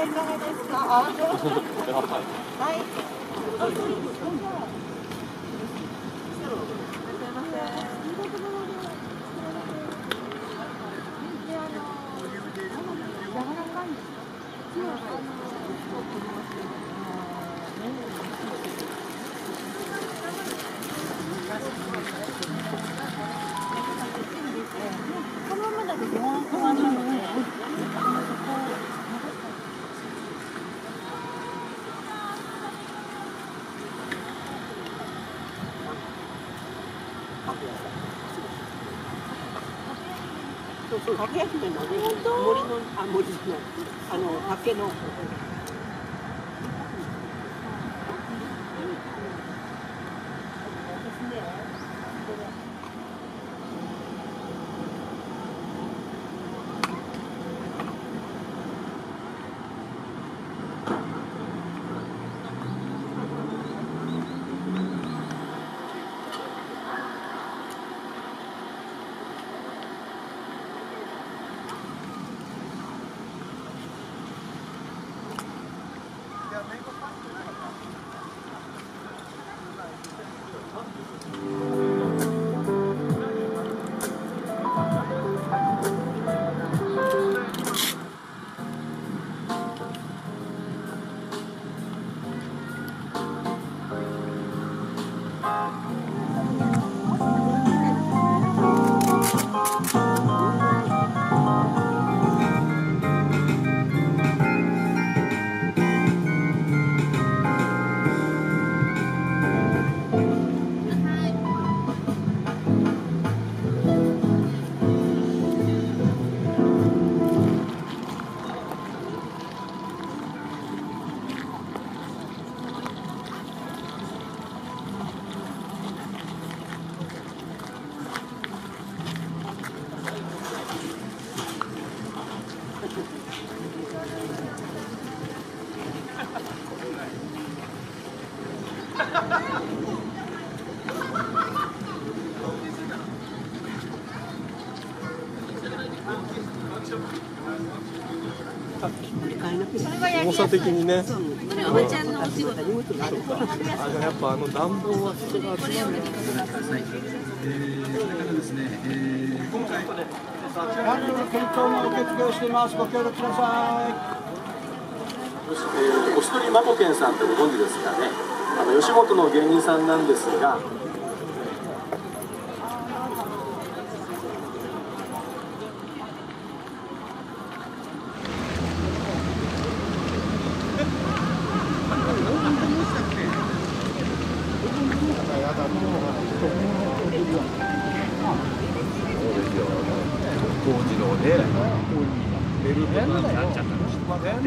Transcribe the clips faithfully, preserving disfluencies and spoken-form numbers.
いかがですか。はい。このままだとご飯変わるので。そうそう、かけ焼き麺のね、森の、あ、森の、あの、竹の。 重さ的にね。 これおばちゃんのお仕事。 あ、じゃあやっぱあの暖房は人が集まる。 えー、それからですね、えー、今回ハンドル検討も受付をしています。ご協力ください。 えー、お一人まこけんさんってご存知ですかね。あの吉本の芸人さんなんですが。 工事ので、ベルトになっちゃったの知ってません？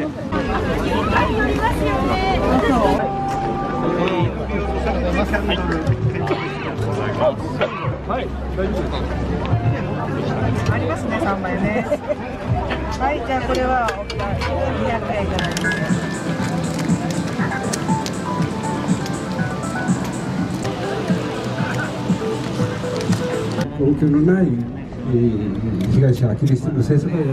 はい、大丈夫ですか？ありますね、三枚ね。はい、じゃあこれはにひゃくえんじゃないですか。 応急のない、えー、被害者、キリストの聖書会やる。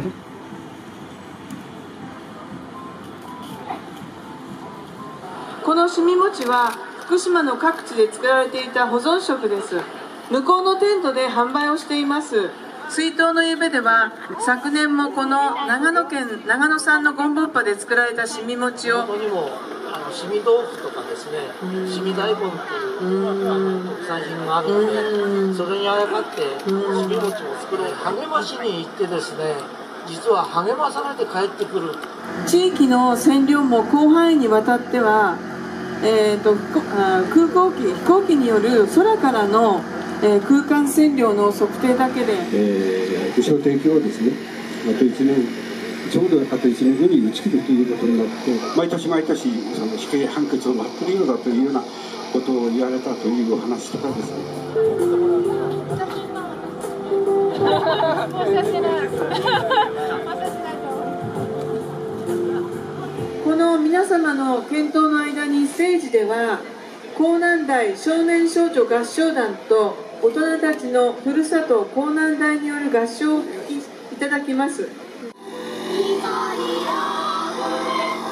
このしみ餅は福島の各地で作られていた保存食です。向こうのテントで販売をしています。水筒の夢では昨年もこの長野県長野産のゴンブッパで作られたしみ餅を、 ここにもあのしみ豆腐とかですね、しみ大根っていう特産品があるので、それにあやかってしみ餅を作ろう励ましに行ってですね、実は励まされて帰ってくる。 地域の占領も広範囲にわたっては、えー、と空港機飛行機による空からの、えー、空間占領の測定だけで、 えー、保証提供をですね、あといちねん、ちょうどあといちねんごに打ち切るということになって、毎年毎年その死刑判決を待っているようだというようなことを言われたというお話とかですね。 この皆様の検討の間にステージでは江南台少年少女合唱団と大人たちのふるさと江南台による合唱をお聴きいただきます。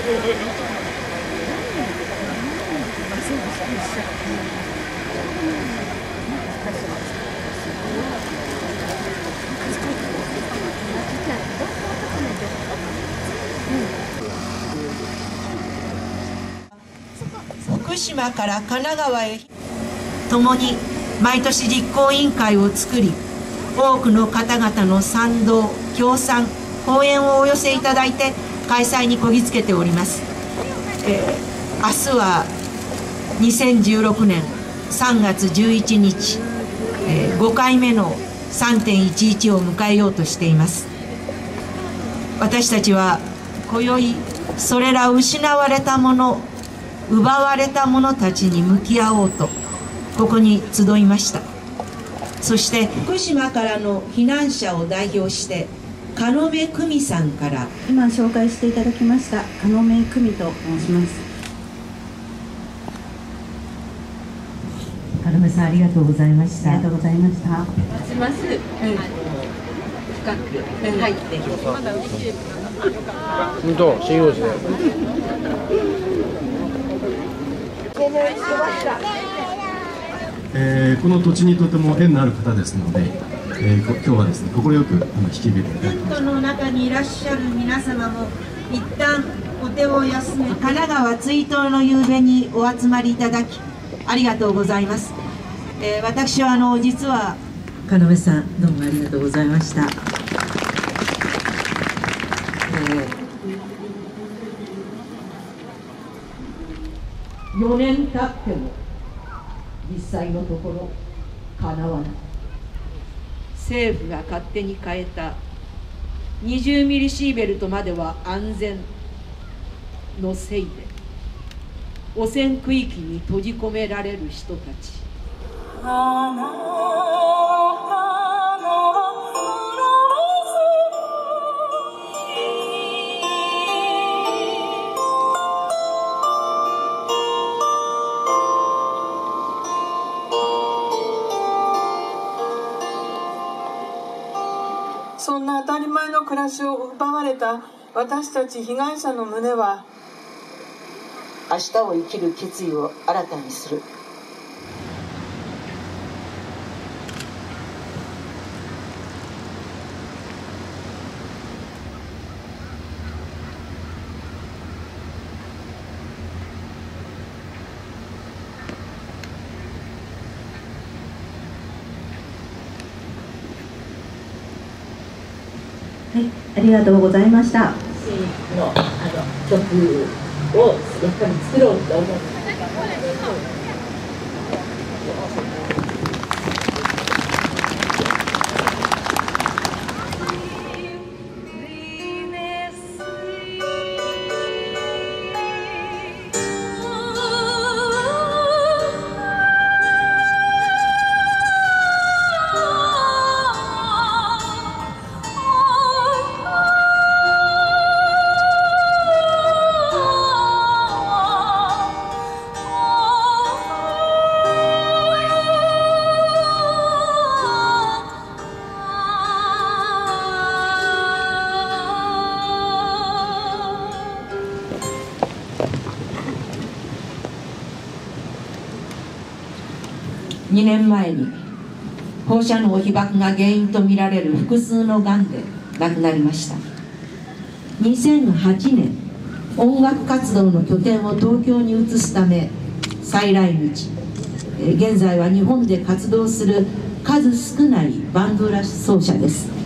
福島から神奈川へ共に毎年実行委員会を作り、多くの方々の賛同、協賛、講演をお寄せいただいて開催にこぎつけております。えー、明日はにせんじゅうろくねんさんがつじゅういちにち、えー、ごかいめの さんてんいちいち を迎えようとしています。私たちは今宵それら失われたもの、奪われた者たちに向き合おうとここに集いました。そして福島からの避難者を代表して加野目久美さんから、 今紹介していただきました加野目久美と申します。 加野目さん、ありがとうございました。 ありがとうございました。 ますます、うん、深く入ってまだ売り切れてなかった。 本当、信用してえー、この土地にとても縁のある方ですので、えー、今日はですね、快く引き入れていただきました。 テントの中にいらっしゃる皆様も一旦お手を休め、神奈川追悼の夕べにお集まりいただきありがとうございます。えー、私はあの実は加野目さん、どうもありがとうございました。えー、よねん経っても実際のところ叶わない。政府が勝手に変えたにじゅうミリシーベルトまでは安全のせいで汚染区域に閉じ込められる人たち。 そんな当たり前の暮らしを奪われた私たち被害者の胸は、 明日を生きる決意を新たにする。 はい、ありがとうございました。 のあの曲をやっぱり作ろうと思って。 にねんまえに放射能被曝が原因とみられる複数のがんで亡くなりました。にせんはちねん、音楽活動の拠点を東京に移すため再来日。現在は日本で活動する数少ないバンドラ奏者です。